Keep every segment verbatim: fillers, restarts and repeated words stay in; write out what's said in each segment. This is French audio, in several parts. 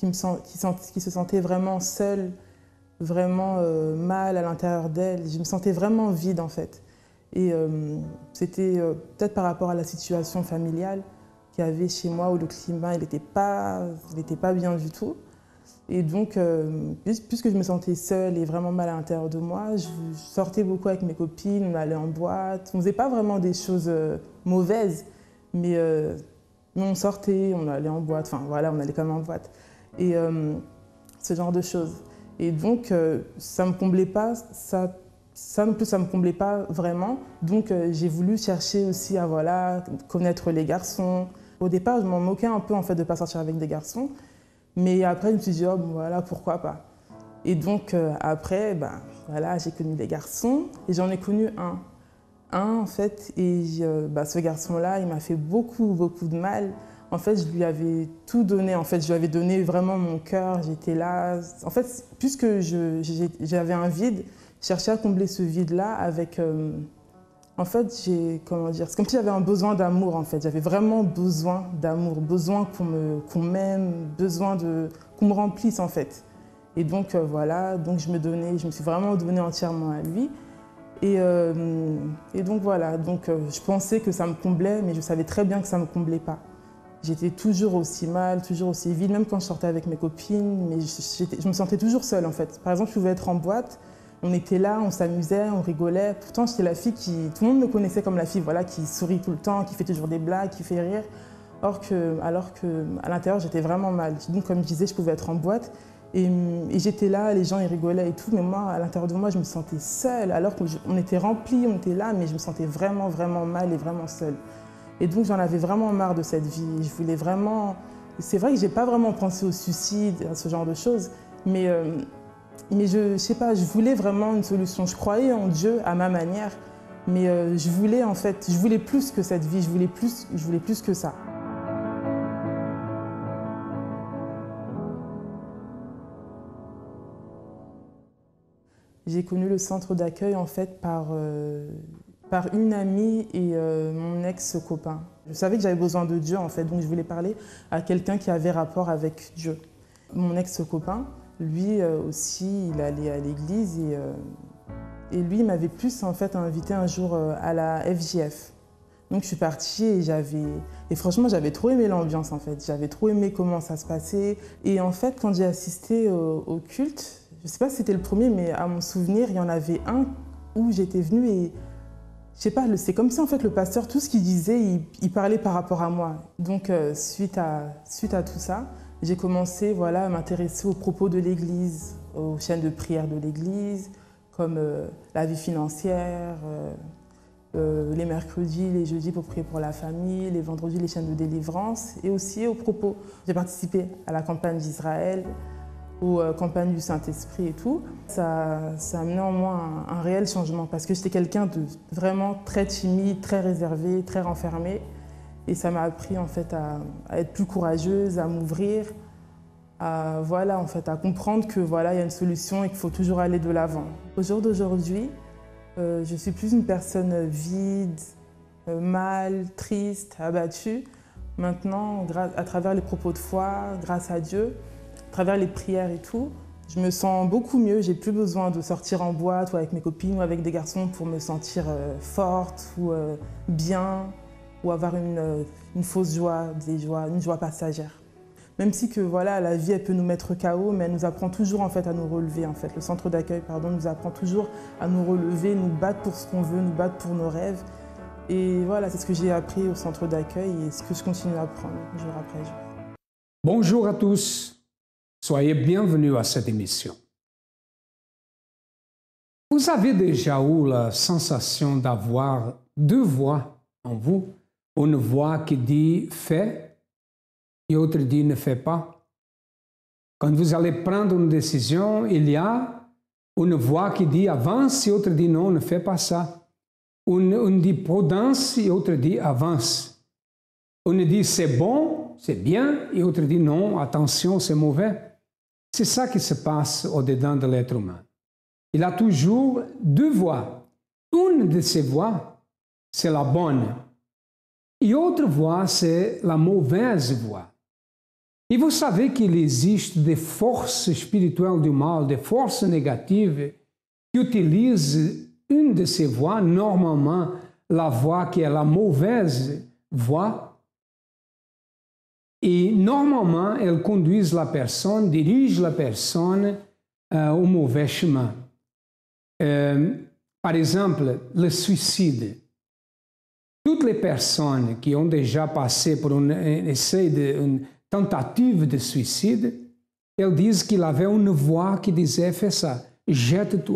qui, me sent, qui, sent, qui se sentait vraiment seule, vraiment euh, mal à l'intérieur d'elle. Je me sentais vraiment vide en fait. Et euh, c'était euh, peut-être par rapport à la situation familiale qu'il y avait chez moi où le climat n'était pas, il était pas bien du tout. Et donc, euh, puisque je me sentais seule et vraiment mal à l'intérieur de moi, je sortais beaucoup avec mes copines, on allait en boîte. On ne faisait pas vraiment des choses euh, mauvaises, mais euh, on sortait, on allait en boîte, enfin voilà, on allait quand même en boîte. Et euh, ce genre de choses. Et donc, euh, ça ne me comblait pas, ça, ça non plus, ça ne me comblait pas vraiment. Donc, euh, j'ai voulu chercher aussi à voilà, connaître les garçons. Au départ, je m'en moquais un peu en fait, de ne pas sortir avec des garçons. Mais après, je me suis dit, oh, bon, voilà, pourquoi pas. Et donc, euh, après, ben, voilà, j'ai connu des garçons et j'en ai connu un. Un, en fait, et euh, ben, ce garçon-là, il m'a fait beaucoup, beaucoup de mal. En fait, je lui avais tout donné. En fait, je lui avais donné vraiment mon cœur. J'étais là. En fait, puisque j'avais un vide, je cherchais à combler ce vide-là avec... Euh, en fait, j'ai, comment dire, c'est comme si j'avais un besoin d'amour, en fait. J'avais vraiment besoin d'amour, besoin qu'on me, qu'on m'aime, besoin de, qu'on me remplisse, en fait. Et donc, euh, voilà, donc je me donnais, je me suis vraiment donnée entièrement à lui. Et, euh, et donc, voilà, donc euh, je pensais que ça me comblait, mais je savais très bien que ça ne me comblait pas. J'étais toujours aussi mal, toujours aussi vide, même quand je sortais avec mes copines, mais je, je me sentais toujours seule, en fait. Par exemple, je pouvais être en boîte, on était là, on s'amusait, on rigolait. Pourtant, j'étais la fille qui... Tout le monde me connaissait comme la fille voilà, qui sourit tout le temps, qui fait toujours des blagues, qui fait rire. Or que, alors qu'à l'intérieur, j'étais vraiment mal. Donc, comme je disais, je pouvais être en boîte. Et, et j'étais là, les gens ils rigolaient et tout. Mais moi, à l'intérieur de moi, je me sentais seule. Alors qu'on était remplis, on était là, mais je me sentais vraiment, vraiment mal et vraiment seule. Et donc, j'en avais vraiment marre de cette vie. Je voulais vraiment... C'est vrai que je n'ai pas vraiment pensé au suicide, à ce genre de choses. Mais... Euh, Mais je ne sais pas, je voulais vraiment une solution. Je croyais en Dieu à ma manière, mais euh, je voulais en fait, je voulais plus que cette vie, je voulais plus, je voulais plus que ça. J'ai connu le centre d'accueil en fait par, euh, par une amie et euh, mon ex-copain. Je savais que j'avais besoin de Dieu en fait, donc je voulais parler à quelqu'un qui avait rapport avec Dieu. Mon ex-copain, lui euh, aussi, il allait à l'église et, euh, et lui, il m'avait plus en fait invité un jour euh, à la F J F. Donc je suis partie et j'avais... Et franchement, j'avais trop aimé l'ambiance en fait. J'avais trop aimé comment ça se passait. Et en fait, quand j'ai assisté au, au culte, je ne sais pas si c'était le premier, mais à mon souvenir, il y en avait un où j'étais venue et... Je sais pas, c'est comme si en fait le pasteur, tout ce qu'il disait, il, il parlait par rapport à moi. Donc euh, suite, à, suite à tout ça, j'ai commencé voilà, à m'intéresser aux propos de l'Église, aux chaînes de prière de l'Église, comme euh, la vie financière, euh, euh, les mercredis, les jeudis pour prier pour la famille, les vendredis, les chaînes de délivrance, et aussi aux propos. J'ai participé à la campagne d'Israël, aux euh, campagnes du Saint-Esprit et tout. Ça, ça a amené en moi un, un réel changement, parce que j'étais quelqu'un de vraiment très timide, très réservé, très renfermé. Et ça m'a appris en fait à, à être plus courageuse, à m'ouvrir, à, voilà, en fait, à comprendre que voilà, il y a une solution et qu'il faut toujours aller de l'avant. Au jour d'aujourd'hui, euh, je suis plus une personne vide, euh, mal, triste, abattue. Maintenant, à travers les propos de foi, grâce à Dieu, à travers les prières et tout, je me sens beaucoup mieux. J'ai plus besoin de sortir en boîte ou avec mes copines ou avec des garçons pour me sentir euh, forte ou euh, bien, ou avoir une, une fausse joie, des joies, une joie passagère. Même si que voilà, la vie elle peut nous mettre K O, mais elle nous apprend toujours en fait à nous relever. En fait. Le centre d'accueil pardon, nous apprend toujours à nous relever, nous battre pour ce qu'on veut, nous battre pour nos rêves. Et voilà, c'est ce que j'ai appris au centre d'accueil et ce que je continue à apprendre jour après jour. Bonjour à tous, soyez bienvenus à cette émission. Vous avez déjà eu la sensation d'avoir deux voix en vous? Une voix qui dit « fais » et l'autre dit « ne fais pas ». Quand vous allez prendre une décision, il y a une voix qui dit « avance » et l'autre dit « non, ne fais pas ça ». Une, une dit « prudence » et l'autre dit « avance ». Une dit « c'est bon, c'est bien » et l'autre dit « non, attention, c'est mauvais ». C'est ça qui se passe au-dedans de l'être humain. Il y a toujours deux voix. Une de ces voix, c'est la bonne. Et l'autre voix, c'est la mauvaise voix. Et vous savez qu'il existe des forces spirituelles du mal, des forces négatives qui utilisent une de ces voies, normalement la voie qui est la mauvaise voie, et normalement elles conduisent la personne, dirigent la personne euh, au mauvais chemin. Euh, par exemple, le suicide. Toutes les personnes qui ont déjà passé pour un, un essai, de, une tentative de suicide, elles disent qu'il avait une voix qui disait « fais ça, jette-toi ».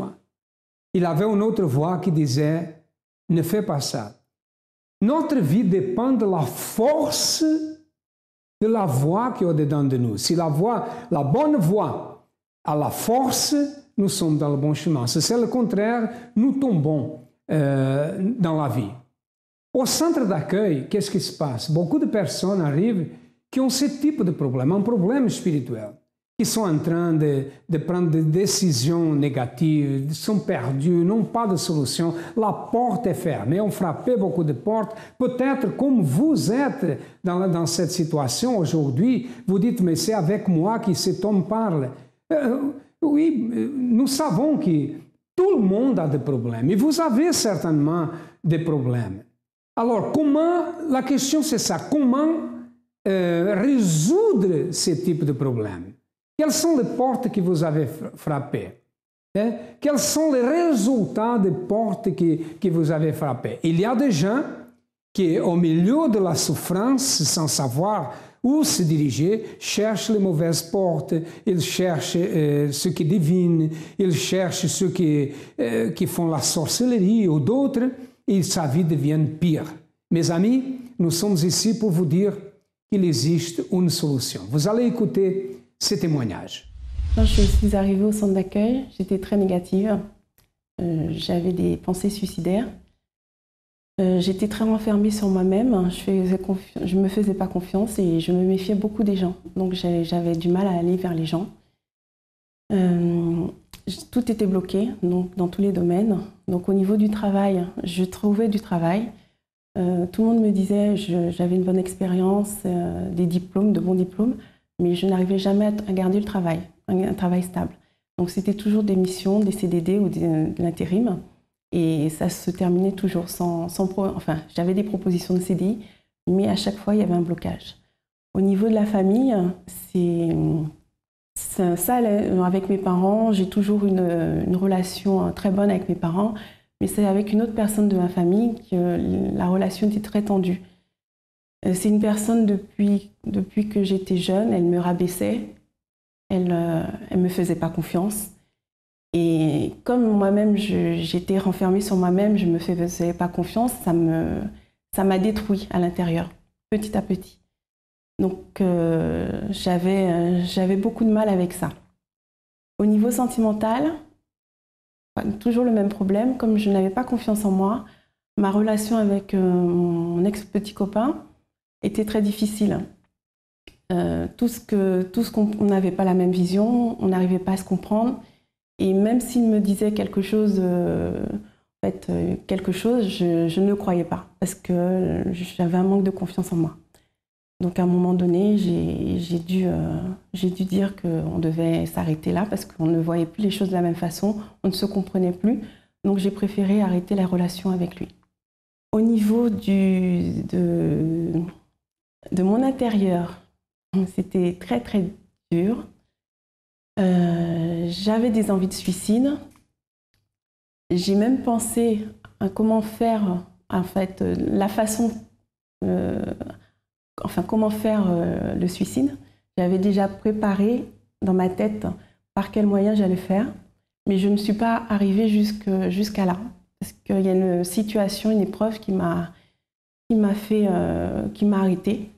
Il avait une autre voix qui disait « ne fais pas ça ». Notre vie dépend de la force de la voix qui est au-dedans de nous. Si la voix, la bonne voix a la force, nous sommes dans le bon chemin. Si c'est le contraire, nous tombons euh, dans la vie. Au centre d'accueil, qu'est-ce qui se passe? Beaucoup de personnes arrivent qui ont ce type de problème, un problème spirituel, qui sont en train de, de prendre des décisions négatives, sont perdus, n'ont pas de solution, la porte est fermée, on frappé beaucoup de portes. Peut-être comme vous êtes dans, dans cette situation aujourd'hui, vous dites, mais c'est avec moi que cet homme parle. Euh, oui, nous savons que tout le monde a des problèmes, et vous avez certainement des problèmes. Alors, comment, la question c'est ça, comment euh, résoudre ce type de problème? Quelles sont les portes que vous avez frappées? Hein? Quels sont les résultats des portes que, que vous avez frappées? Il y a des gens qui, au milieu de la souffrance, sans savoir où se diriger, cherchent les mauvaises portes, ils cherchent euh, ceux qui divinent, ils cherchent ceux qui, euh, qui font la sorcellerie ou d'autres, et sa vie devient pire. Mes amis, nous sommes ici pour vous dire qu'il existe une solution. Vous allez écouter ce témoignage. Quand je suis arrivée au centre d'accueil, j'étais très négative. Euh, j'avais des pensées suicidaires. Euh, j'étais très renfermée sur moi-même. Je ne me faisais pas confiance et je me méfiais beaucoup des gens. Donc j'avais du mal à aller vers les gens. Euh, tout était bloqué donc, dans tous les domaines. Donc au niveau du travail, je trouvais du travail. Euh, tout le monde me disait que j'avais une bonne expérience, euh, des diplômes, de bons diplômes, mais je n'arrivais jamais à garder le travail, un, un travail stable. Donc c'était toujours des missions, des C D D ou des, de l'intérim, et ça se terminait toujours sans, sans pro, enfin j'avais des propositions de C D I, mais à chaque fois il y avait un blocage. Au niveau de la famille, c'est ça, avec mes parents, j'ai toujours une, une relation très bonne avec mes parents, mais c'est avec une autre personne de ma famille que la relation était très tendue. C'est une personne, depuis, depuis que j'étais jeune, elle me rabaissait, elle ne me faisait pas confiance. Et comme moi-même, j'étais renfermée sur moi-même, je ne me faisais pas confiance, ça me, ça m'a détruit à l'intérieur, petit à petit. Donc euh, j'avais euh, j'avais beaucoup de mal avec ça. Au niveau sentimental, toujours le même problème. Comme je n'avais pas confiance en moi, ma relation avec euh, mon ex-petit copain était très difficile. Euh, tout ce que, tout ce qu'on n'avait pas la même vision, on n'arrivait pas à se comprendre. Et même s'il me disait quelque chose, euh, en fait, euh, quelque chose, je, je ne le croyais pas parce que j'avais un manque de confiance en moi. Donc à un moment donné, j'ai dû, euh, j'ai dû dire qu'on devait s'arrêter là parce qu'on ne voyait plus les choses de la même façon, on ne se comprenait plus. Donc j'ai préféré arrêter la relation avec lui. Au niveau du, de, de mon intérieur, c'était très très dur. Euh, J'avais des envies de suicide. J'ai même pensé à comment faire, en fait, la façon... Euh, Enfin, comment faire euh, le suicide. J'avais déjà préparé dans ma tête par quels moyens j'allais faire, mais je ne suis pas arrivée jusqu'à jusqu'à là. Parce qu'il y a une situation, une épreuve qui m'a qui m'a fait, euh, qui m'a arrêtée.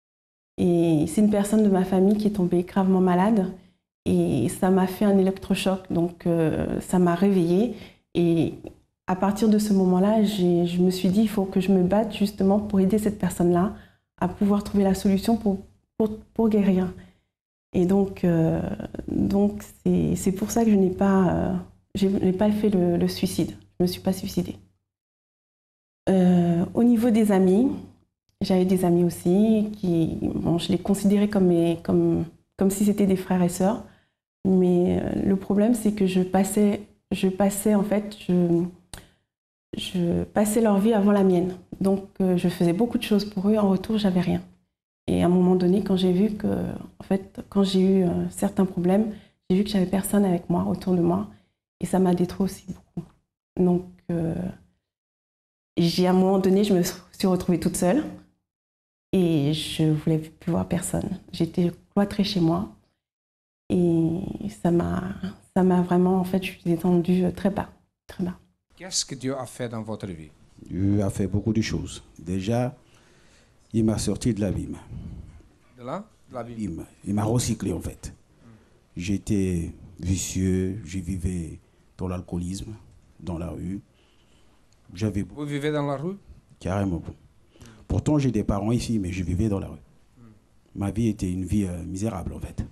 Et c'est une personne de ma famille qui est tombée gravement malade et ça m'a fait un électrochoc. Donc euh, ça m'a réveillée et à partir de ce moment-là, je me suis dit il faut que je me batte justement pour aider cette personne-là à pouvoir trouver la solution pour, pour, pour guérir. Et donc, euh, donc c'est pour ça que je n'ai pas, euh, je n'ai pas fait le, le suicide. Je ne me suis pas suicidée. Euh, au niveau des amis, J'avais des amis aussi, qui, bon, je les considérais comme, mes, comme, comme si c'était des frères et sœurs. Mais euh, le problème, c'est que je passais, je passais en fait, je, je passais leur vie avant la mienne. Donc, euh, je faisais beaucoup de choses pour eux. En retour, j'avais rien. Et à un moment donné, quand j'ai vu que, en fait, quand j'ai eu euh, certains problèmes, j'ai vu que j'avais personne avec moi, autour de moi. Et ça m'a détruit aussi beaucoup. Donc, euh, j'ai, à un moment donné, je me suis retrouvée toute seule. Et je ne voulais plus voir personne. J'étais cloîtrée chez moi. Et ça m'a, ça m'a vraiment, en fait, je suis descendue très bas, très bas. Qu'est-ce que Dieu a fait dans votre vie? Dieu a fait beaucoup de choses. Déjà, il m'a sorti de l'abîme. De là? De l'abîme. Il m'a recyclé, en fait. J'étais vicieux, je vivais dans l'alcoolisme, dans la rue. J'avais... Vous vivez dans la rue? Carrément. Pourtant, j'ai des parents ici, mais je vivais dans la rue. Ma vie était une vie euh, misérable, en fait.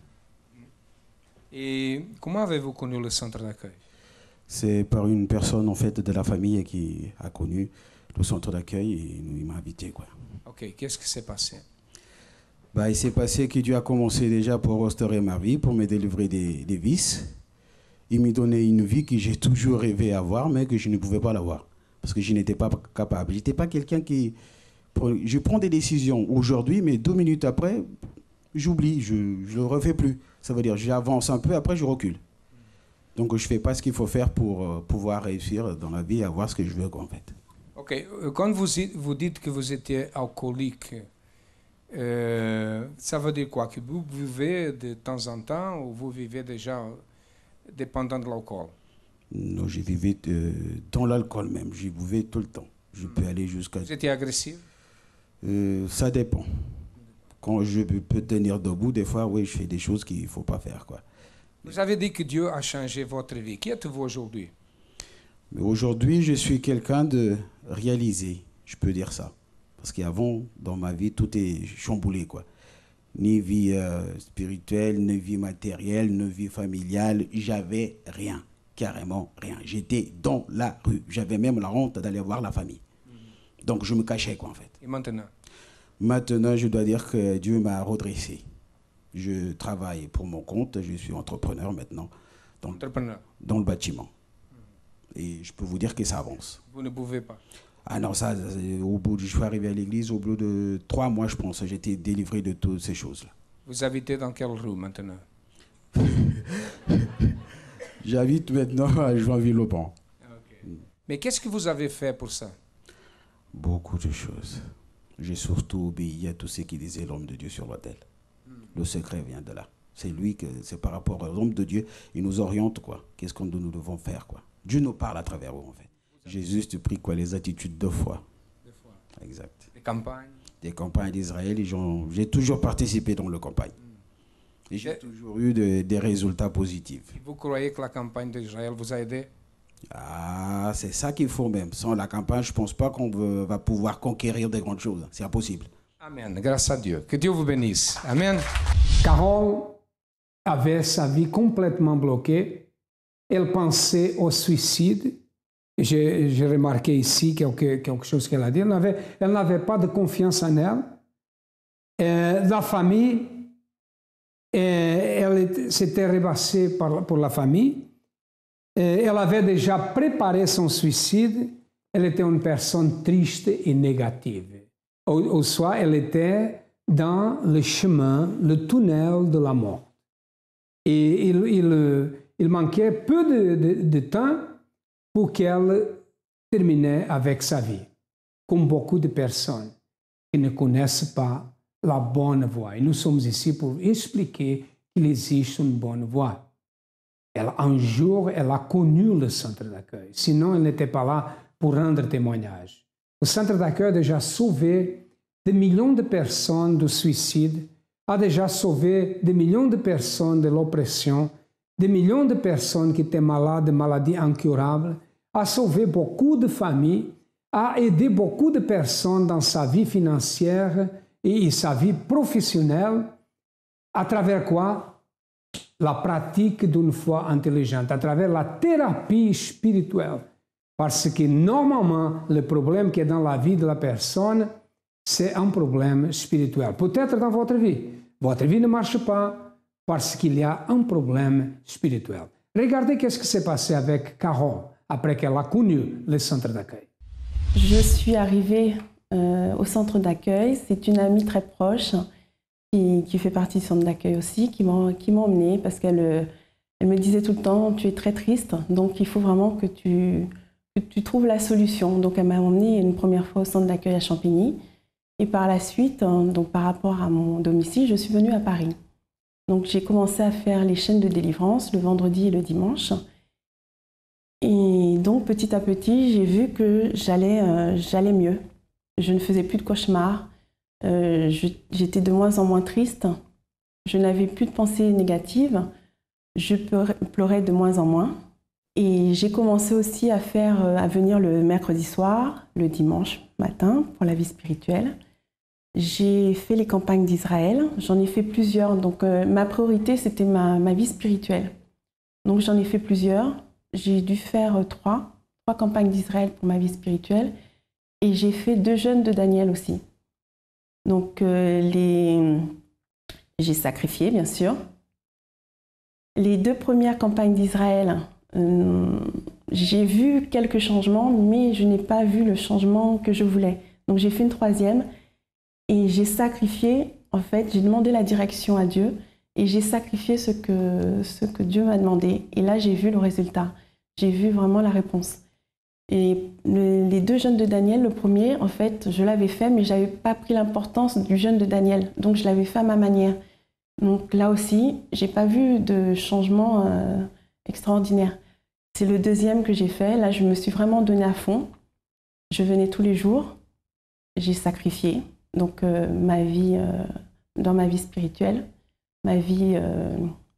Et comment avez-vous connu le centre d'accueil? C'est par une personne, en fait, de la famille qui a connu le centre d'accueil et il m'a invité, quoi. Ok, qu'est-ce qui s'est passé? Bah, il s'est passé que Dieu a commencé déjà pour restaurer ma vie, pour me délivrer des, des vices. Il m'a donné une vie que j'ai toujours rêvé avoir, mais que je ne pouvais pas l'avoir. Parce que je n'étais pas capable. Je n'étais pas quelqu'un qui... Je prends des décisions aujourd'hui, mais deux minutes après, j'oublie, je ne le refais plus. Ça veut dire j'avance un peu, après je recule. Donc je ne fais pas ce qu'il faut faire pour euh, pouvoir réussir dans la vie et avoir ce que je veux, quoi, en fait. Ok, quand vous, vous dites que vous étiez alcoolique, euh, ça veut dire quoi? Que vous buvez de temps en temps ou vous vivez déjà dépendant de l'alcool? Non, je vivais euh, dans l'alcool même, j'y buvais tout le temps. Je peux aller jusqu'à... Vous étiez agressif? euh, Ça dépend. Quand je peux tenir debout, des fois, oui, je fais des choses qu'il ne faut pas faire, quoi. Vous avez dit que Dieu a changé votre vie. Qui êtes-vous aujourd'hui? Mais aujourd'hui, je suis quelqu'un de réalisé, je peux dire ça. Parce qu'avant, dans ma vie, tout est chamboulé, quoi. Ni vie euh, spirituelle, ni vie matérielle, ni vie familiale, j'avais rien, carrément rien. J'étais dans la rue. J'avais même la honte d'aller voir la famille. Mmh. Donc je me cachais, quoi, en fait. Et maintenant? Maintenant, je dois dire que Dieu m'a redressé. Je travaille pour mon compte, je suis entrepreneur maintenant, dans, entrepreneur. dans le bâtiment. Mmh. Et je peux vous dire que ça avance. Vous ne pouvez pas? Ah non, ça, au bout de, je suis arrivé à l'église, au bout de trois mois, je pense, j'étais délivré de toutes ces choses-là. Vous habitez dans quelle rue maintenant? J'habite maintenant à Joinville-au-Pont. Okay. Mais qu'est-ce que vous avez fait pour ça? Beaucoup de choses. J'ai surtout obéi à tout ce qui disait l'homme de Dieu sur l'autel. Mm. Le secret vient de là. C'est lui que, c'est par rapport à l'homme de Dieu, il nous oriente, quoi. Qu'est-ce que nous devons faire, quoi. Dieu nous parle à travers eux, en fait. J'ai juste pris, quoi, les attitudes de foi. De foi. Exact. Des campagnes? Des campagnes d'Israël. J'ai toujours participé dans les campagnes. Mm. Et j'ai toujours eu de, des résultats positifs. Et vous croyez que la campagne d'Israël vous a aidé? Ah, c'est ça qu'il faut même. Sans la campagne, je ne pense pas qu'on va pouvoir conquérir de grandes choses. C'est impossible. Amen. Grâce à Dieu. Que Dieu vous bénisse. Amen. Carole avait sa vie complètement bloquée. Elle pensait au suicide. J'ai remarqué ici quelque, quelque chose qu'elle a dit. Elle n'avait pas de confiance en elle. Et la famille, et elle s'était rebassée par, pour la famille. Et elle avait déjà préparé son suicide. Elle était une personne triste et négative. Ou, ou soit elle était dans le chemin, le tunnel de la mort. Et il, il, il manquait peu de, de, de temps pour qu'elle termine avec sa vie, comme beaucoup de personnes qui ne connaissent pas la bonne voie. Et nous sommes ici pour expliquer qu'il existe une bonne voie. Elle, un jour, elle a connu le centre d'accueil. Sinon, elle n'était pas là pour rendre témoignage. Le centre d'accueil a déjà sauvé des millions de personnes du suicide, a déjà sauvé des millions de personnes de l'oppression, des millions de personnes qui étaient malades de maladies incurables, a sauvé beaucoup de familles, a aidé beaucoup de personnes dans sa vie financière et sa vie professionnelle, à travers quoi? La pratique d'une foi intelligente, à travers la thérapie spirituelle. Parce que normalement, le problème qui est dans la vie de la personne, c'est un problème spirituel. Peut-être dans votre vie, votre vie ne marche pas parce qu'il y a un problème spirituel. Regardez qu'est-ce qui s'est passé avec Carole après qu'elle a connu le centre d'accueil. Je suis arrivée euh, au centre d'accueil. C'est une amie très proche qui, qui fait partie du centre d'accueil aussi, qui m'a qui m'a emmenée parce qu'elle elle me disait tout le temps « tu es très triste, donc il faut vraiment que tu, que tu trouves la solution ». Donc elle m'a emmenée une première fois au centre d'accueil à Champigny. Et par la suite, donc par rapport à mon domicile, je suis venue à Paris. Donc j'ai commencé à faire les chaînes de délivrance le vendredi et le dimanche. Et donc petit à petit, j'ai vu que j'allais euh, j'allais mieux. Je ne faisais plus de cauchemars, euh, j'étais de moins en moins triste, je n'avais plus de pensées négatives, je pleurais de moins en moins. Et j'ai commencé aussi à faire, à venir le mercredi soir, le dimanche matin pour la vie spirituelle. J'ai fait les campagnes d'Israël, j'en ai fait plusieurs. Donc euh, ma priorité, c'était ma, ma vie spirituelle. Donc j'en ai fait plusieurs. J'ai dû faire euh, trois, trois campagnes d'Israël pour ma vie spirituelle. Et j'ai fait deux jeûnes de Daniel aussi. Donc euh, les... j'ai sacrifié, bien sûr. Les deux premières campagnes d'Israël, euh, j'ai vu quelques changements, mais je n'ai pas vu le changement que je voulais. Donc j'ai fait une troisième. Et j'ai sacrifié, en fait, j'ai demandé la direction à Dieu et j'ai sacrifié ce que, ce que Dieu m'a demandé. Et là, j'ai vu le résultat. J'ai vu vraiment la réponse. Et le, les deux jeûnes de Daniel, le premier, en fait, je l'avais fait, mais je n'avais pas pris l'importance du jeûne de Daniel. Donc, je l'avais fait à ma manière. Donc là aussi, je n'ai pas vu de changement euh, extraordinaire. C'est le deuxième que j'ai fait. Là, je me suis vraiment donnée à fond. Je venais tous les jours. J'ai sacrifié. Donc euh, ma vie, euh, dans ma vie spirituelle, ma vie, euh,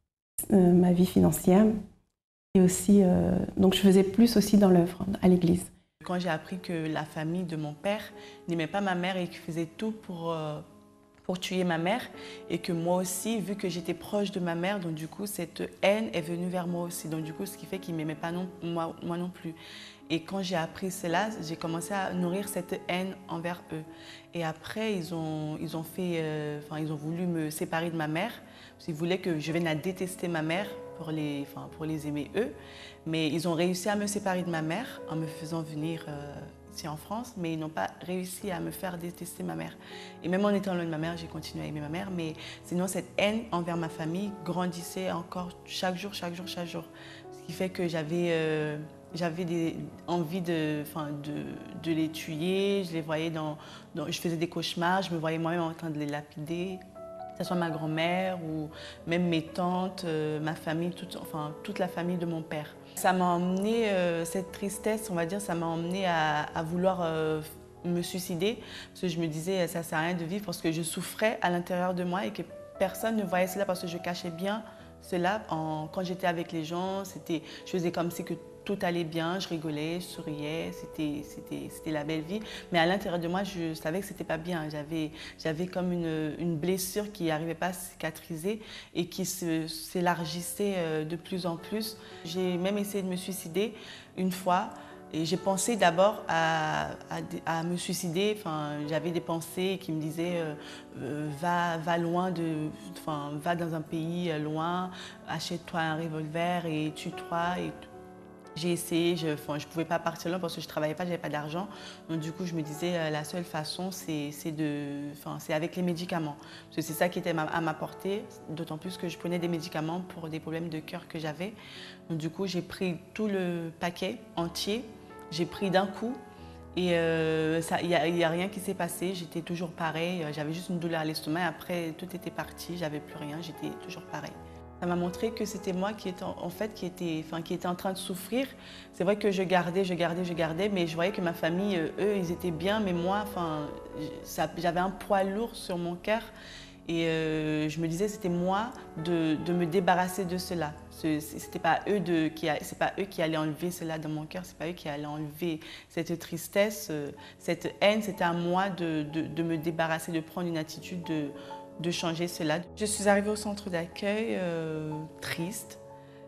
euh, ma vie financière et aussi, euh, donc je faisais plus aussi dans l'œuvre à l'église. Quand j'ai appris que la famille de mon père n'aimait pas ma mère et qu'il faisait tout pour, euh, pour tuer ma mère et que moi aussi, vu que j'étais proche de ma mère, donc du coup cette haine est venue vers moi aussi, donc du coup ce qui fait qu'ils ne m'aimaient pas non, moi, moi non plus. Et quand j'ai appris cela, j'ai commencé à nourrir cette haine envers eux. Et après, ils ont, ils ont, fait, euh, enfin, ils ont voulu me séparer de ma mère. Ils voulaient que je vienne à détester ma mère pour les, enfin, pour les aimer eux. Mais ils ont réussi à me séparer de ma mère en me faisant venir euh, ici en France. Mais ils n'ont pas réussi à me faire détester ma mère. Et même en étant loin de ma mère, j'ai continué à aimer ma mère. Mais sinon, cette haine envers ma famille grandissait encore chaque jour, chaque jour, chaque jour. Ce qui fait que j'avais... Euh, J'avais des, envie de, enfin, de, de les tuer, je les voyais dans, dans... Je faisais des cauchemars, je me voyais moi-même en train de les lapider, que ce soit ma grand-mère ou même mes tantes, euh, ma famille, toute, enfin, toute la famille de mon père. Ça m'a emmené, euh, cette tristesse, on va dire, ça m'a emmené à, à vouloir euh, me suicider, parce que je me disais, ça ne sert à rien de vivre, parce que je souffrais à l'intérieur de moi et que personne ne voyait cela, parce que je cachais bien cela. En, quand j'étais avec les gens, c'était, je faisais comme si que tout allait bien, je rigolais, je souriais, c'était la belle vie. Mais à l'intérieur de moi, je savais que c'était pas bien. J'avais comme une, une blessure qui n'arrivait pas à cicatriser et qui s'élargissait de plus en plus. J'ai même essayé de me suicider une fois. Et j'ai pensé d'abord à, à, à me suicider. Enfin, j'avais des pensées qui me disaient euh, euh, va, va loin, de, enfin, va dans un pays loin, achète-toi un revolver et tue-toi. J'ai essayé, je ne pouvais pas partir là parce que je ne travaillais pas, je n'avais pas d'argent. Donc du coup, je me disais, euh, la seule façon, c'est avec les médicaments. Parce que c'est ça qui était à ma portée, d'autant plus que je prenais des médicaments pour des problèmes de cœur que j'avais. Donc du coup, j'ai pris tout le paquet entier, j'ai pris d'un coup. Et il euh, n'y a, y a rien qui s'est passé, j'étais toujours pareil. J'avais juste une douleur à l'estomac, après tout était parti, j'avais plus rien, j'étais toujours pareil. Ça m'a montré que c'était moi qui était en, fait qui était, enfin, qui était en train de souffrir. C'est vrai que je gardais, je gardais, je gardais, mais je voyais que ma famille, eux, ils étaient bien, mais moi, enfin, j'avais un poids lourd sur mon cœur. Et euh, je me disais, c'était moi de, de me débarrasser de cela. C'était pas eux de, qui, c'est pas eux qui allaient enlever cela dans mon cœur, c'est pas eux qui allaient enlever cette tristesse, cette haine. C'était à moi de, de, de me débarrasser, de prendre une attitude de de changer cela. Je suis arrivée au centre d'accueil euh, triste,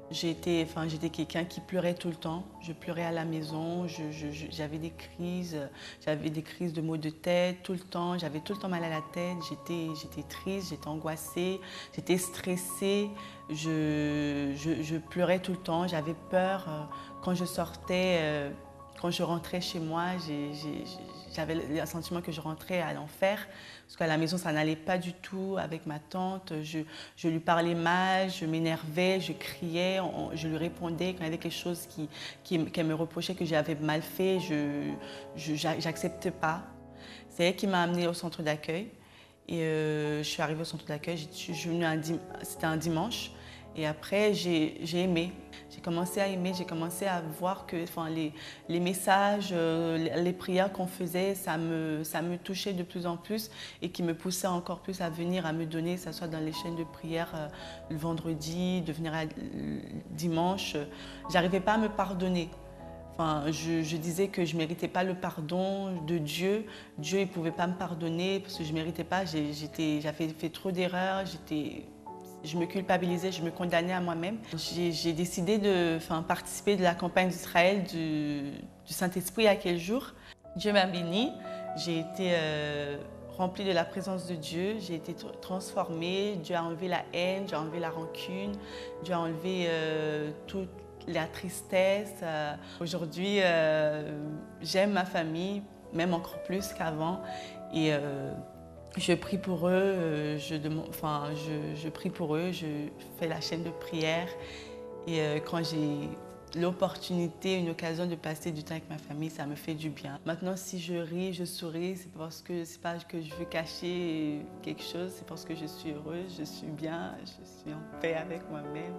J'étais enfin, j'étais quelqu'un qui pleurait tout le temps. Je pleurais à la maison, j'avais des crises, j'avais des crises de maux de tête tout le temps. J'avais tout le temps mal à la tête, j'étais triste, j'étais angoissée, j'étais stressée. Je, je, je pleurais tout le temps, j'avais peur. Quand je sortais, quand je rentrais chez moi, j'avais le sentiment que je rentrais à l'enfer. Parce qu'à la maison, ça n'allait pas du tout avec ma tante. Je, je lui parlais mal, je m'énervais, je criais, on, je lui répondais quand il y avait quelque chose qui, qui, qui me reprochait que j'avais mal fait, je n'acceptais pas. C'est elle qui m'a amenée au centre d'accueil. Et euh, je suis arrivée au centre d'accueil, c'était un dimanche. Et après, j'ai aimé. J'ai commencé à aimer, j'ai commencé à voir que enfin, les, les messages, euh, les prières qu'on faisait, ça me, ça me touchait de plus en plus et qui me poussait encore plus à venir, à me donner, que ce soit dans les chaînes de prière euh, le vendredi, de venir à, le dimanche. J'arrivais pas à me pardonner. Enfin, je, je disais que je ne méritais pas le pardon de Dieu. Dieu ne pouvait pas me pardonner parce que je ne méritais pas. J'avais fait trop d'erreurs, j'étais... Je me culpabilisais, je me condamnais à moi-même. J'ai décidé de enfin, participer de la campagne d'Israël du, du Saint-Esprit à quel jour. Dieu m'a bénie, j'ai été euh, remplie de la présence de Dieu, j'ai été transformée, Dieu a enlevé la haine, Dieu a enlevé la rancune, Dieu a enlevé euh, toute la tristesse. Euh, Aujourd'hui, euh, j'aime ma famille, même encore plus qu'avant. Et euh, je prie pour eux, je, demande, enfin, je, je prie pour eux, je fais la chaîne de prière. Et euh, quand j'ai l'opportunité, une occasion de passer du temps avec ma famille, ça me fait du bien. Maintenant, si je ris, je souris, c'est parce que c'est pas que je veux cacher quelque chose, c'est parce que je suis heureuse, je suis bien, je suis en paix avec moi-même.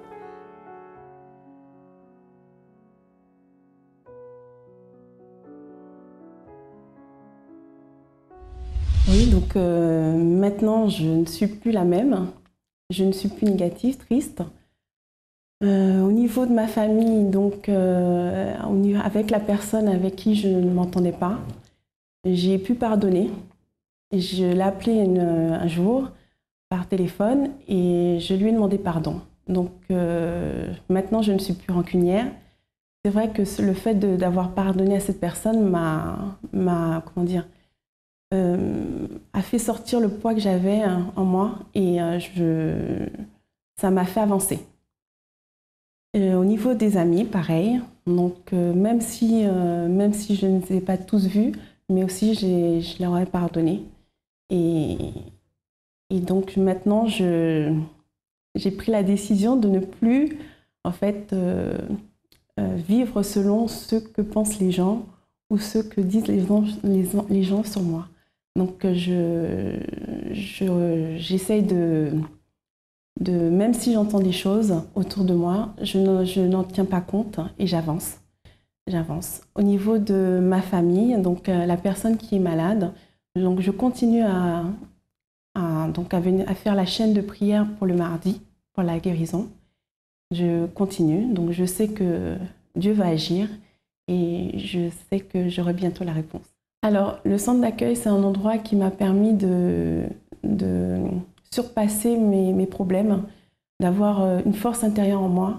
Oui, donc euh, maintenant, je ne suis plus la même. Je ne suis plus négative, triste. Euh, au niveau de ma famille, donc, euh, avec la personne avec qui je ne m'entendais pas, j'ai pu pardonner. Je l'ai appelé une, un jour par téléphone et je lui ai demandé pardon. Donc euh, maintenant, je ne suis plus rancunière. C'est vrai que le fait d'avoir pardonné à cette personne m'a, comment dire, Euh, a fait sortir le poids que j'avais hein, en moi et euh, je, ça m'a fait avancer. Et au niveau des amis, pareil. Donc, euh, même, si, euh, même si je ne les ai pas tous vus, mais aussi je leur ai pardonné. Et, et donc maintenant, j'ai pris la décision de ne plus en fait, euh, euh, vivre selon ce que pensent les gens ou ce que disent les gens, les, les gens sur moi. Donc, je, je, j'essaye de, de, même si j'entends des choses autour de moi, je n'en tiens pas compte et j'avance. J'avance. Au niveau de ma famille, donc euh, la personne qui est malade, donc je continue à, à, donc à, venir, à faire la chaîne de prière pour le mardi, pour la guérison. Je continue, donc je sais que Dieu va agir et je sais que j'aurai bientôt la réponse. Alors, le centre d'accueil, c'est un endroit qui m'a permis de, de surpasser mes, mes problèmes, d'avoir une force intérieure en moi,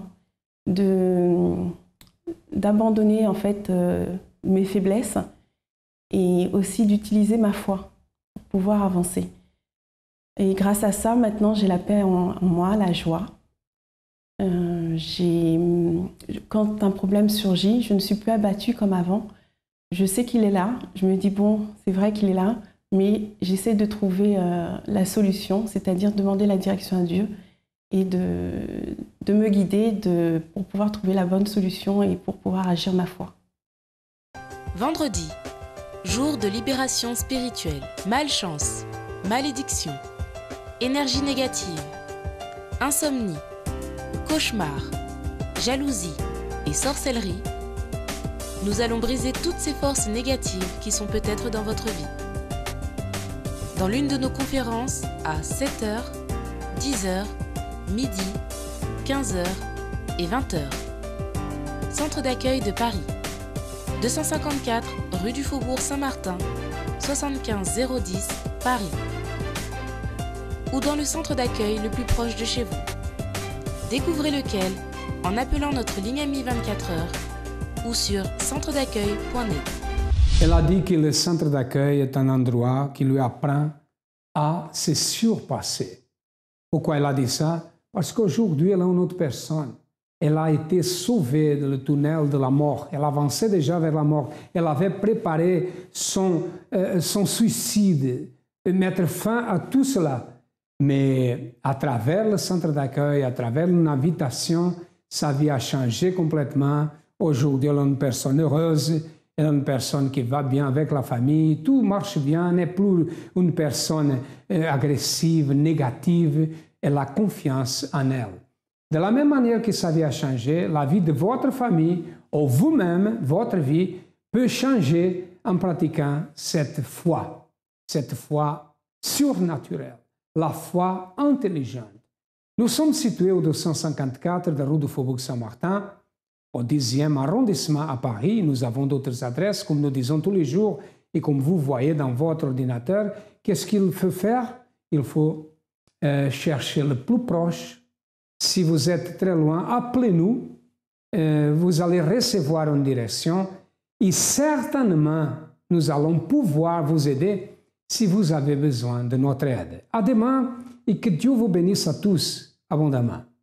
d'abandonner en fait euh, mes faiblesses et aussi d'utiliser ma foi pour pouvoir avancer. Et grâce à ça, maintenant, j'ai la paix en, en moi, la joie. Euh, j'ai, quand un problème surgit, je ne suis plus abattue comme avant. Je sais qu'il est là, je me dis bon, c'est vrai qu'il est là, mais j'essaie de trouver euh, la solution, c'est-à-dire demander la direction à Dieu et de, de me guider de, pour pouvoir trouver la bonne solution et pour pouvoir agir ma foi. Vendredi, jour de libération spirituelle, malchance, malédiction, énergie négative, insomnie, cauchemar, jalousie et sorcellerie. Nous allons briser toutes ces forces négatives qui sont peut-être dans votre vie. Dans l'une de nos conférences, à sept heures, dix heures, midi, quinze heures et vingt heures. Centre d'accueil de Paris. deux cent cinquante-quatre rue du Faubourg Saint-Martin, soixante-quinze zéro dix, Paris. Ou dans le centre d'accueil le plus proche de chez vous. Découvrez lequel en appelant notre ligne amie vingt-quatre heures ou sur centre d'accueil point net. Elle a dit que le centre d'accueil est un endroit qui lui apprend à se surpasser. Pourquoi elle a dit ça? Parce qu'aujourd'hui, elle est une autre personne. Elle a été sauvée du tunnel de la mort. Elle avançait déjà vers la mort. Elle avait préparé son, euh, son suicide, mettre fin à tout cela. Mais à travers le centre d'accueil, à travers une invitation, sa vie a changé complètement. Aujourd'hui, elle est une personne heureuse. Elle est une personne qui va bien avec la famille. Tout marche bien. Elle n'est plus une personne euh, agressive, négative. Elle a confiance en elle. De la même manière que sa vie a changé, la vie de votre famille ou vous-même, votre vie, peut changer en pratiquant cette foi, cette foi surnaturelle, la foi intelligente. Nous sommes situés au deux cent cinquante-quatre de rue du Faubourg Saint-Martin, au dixième arrondissement à Paris. Nous avons d'autres adresses, comme nous disons tous les jours, et comme vous voyez dans votre ordinateur. Qu'est-ce qu'il faut faire? Il faut euh, chercher le plus proche. Si vous êtes très loin, appelez-nous. Euh, vous allez recevoir une direction et certainement, nous allons pouvoir vous aider si vous avez besoin de notre aide. À demain et que Dieu vous bénisse à tous abondamment.